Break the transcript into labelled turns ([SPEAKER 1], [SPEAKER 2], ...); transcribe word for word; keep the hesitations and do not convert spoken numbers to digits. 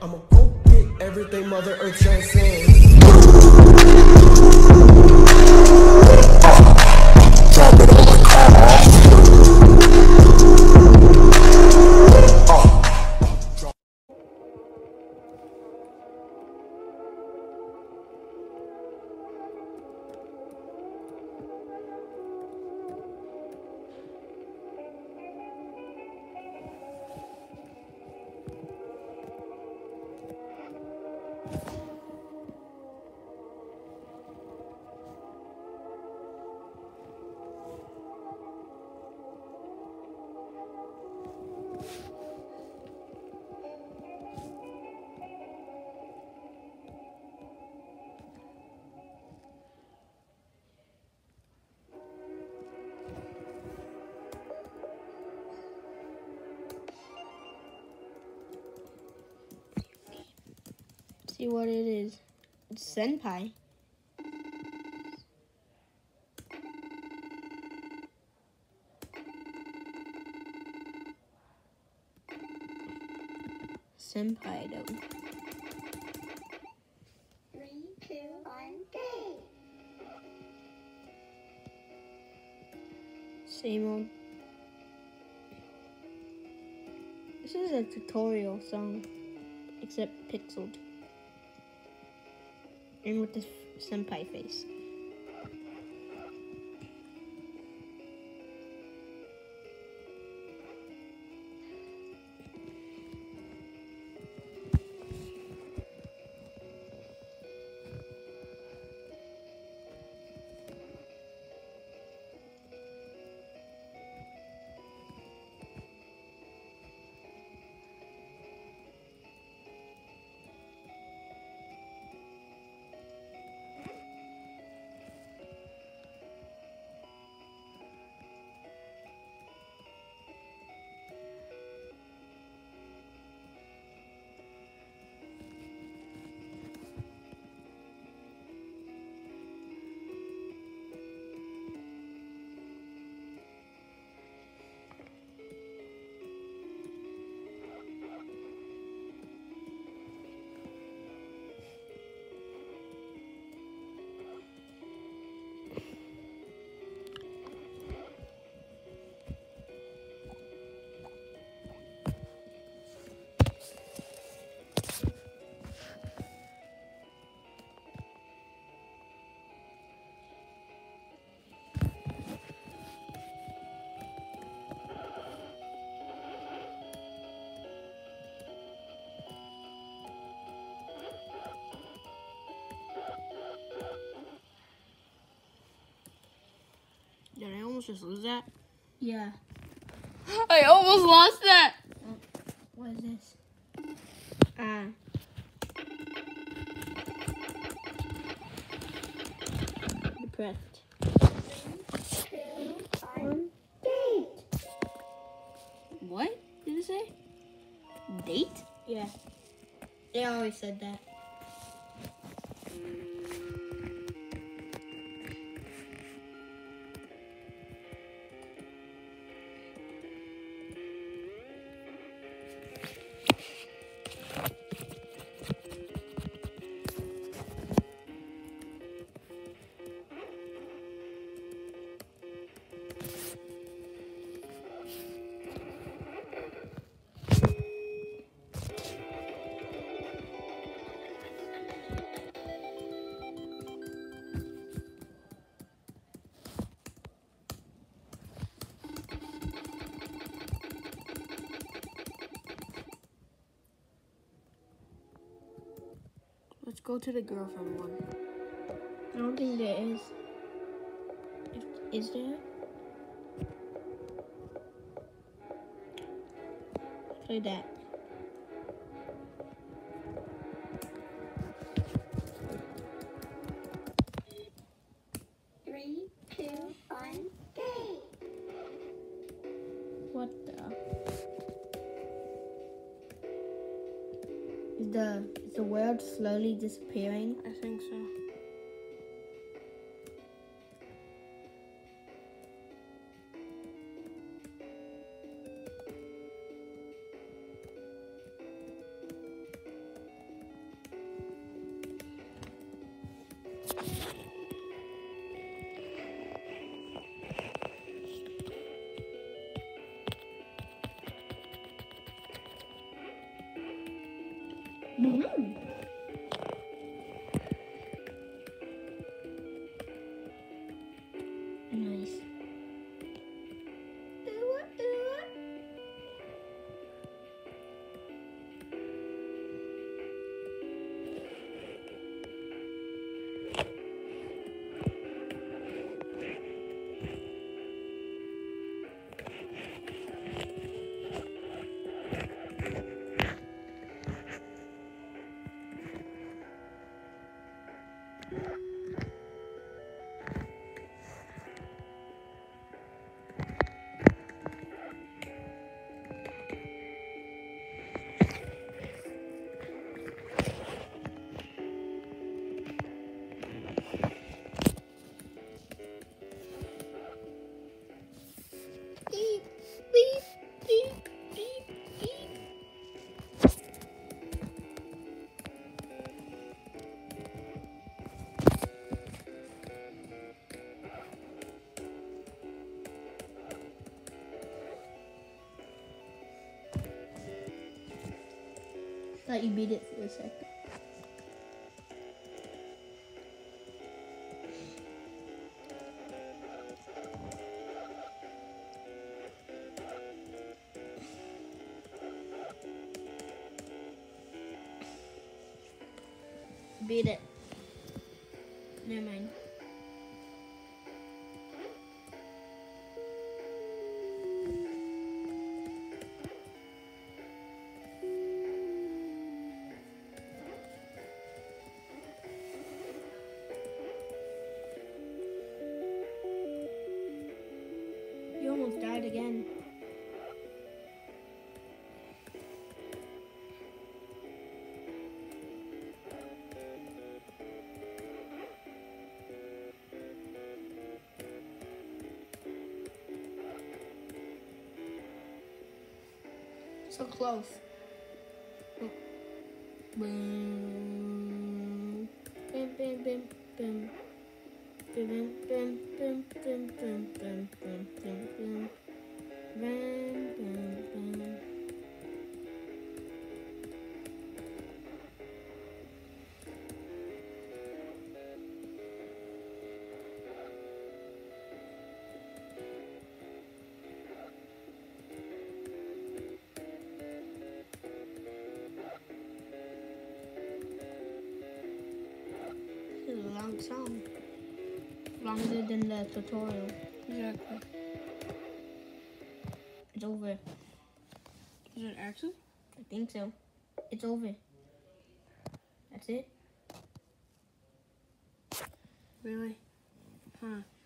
[SPEAKER 1] I'ma go get everything Mother Earth transcends.
[SPEAKER 2] See what it is. It's senpai. Senpai though.
[SPEAKER 3] Three, two, one, go.
[SPEAKER 2] Same old. This is a tutorial song, except pixeled. And with this senpai face. Did I almost just lose that?
[SPEAKER 4] Yeah.
[SPEAKER 2] I almost lost that!
[SPEAKER 4] Oh, what is this?
[SPEAKER 2] Ah. Depressed.
[SPEAKER 3] One, date.
[SPEAKER 2] What did it say? Date?
[SPEAKER 4] Yeah. They always said that.
[SPEAKER 2] Let's go to the girlfriend one.
[SPEAKER 4] I don't think there is.
[SPEAKER 2] Is there? Play that.
[SPEAKER 3] Three, two, one, go.
[SPEAKER 4] What the? Is the is the world slowly disappearing?
[SPEAKER 2] I think so.
[SPEAKER 4] Mm-hmm. Nice. Beep, beep, beep, beep, beep. Thought you beat it for a second. Beat it. Never mind. You almost died again. So close. Oh. Boom. Bim, bim, bim, bim. Bim, bim, bim, bim, bim, bim, bim, bim, bim, bim. Bim, bim, bim. This is a long song. Longer than the tutorial.
[SPEAKER 2] Exactly.
[SPEAKER 4] It's over.
[SPEAKER 2] Is it actually?
[SPEAKER 4] I think so. It's over. That's it.
[SPEAKER 2] Really? Huh.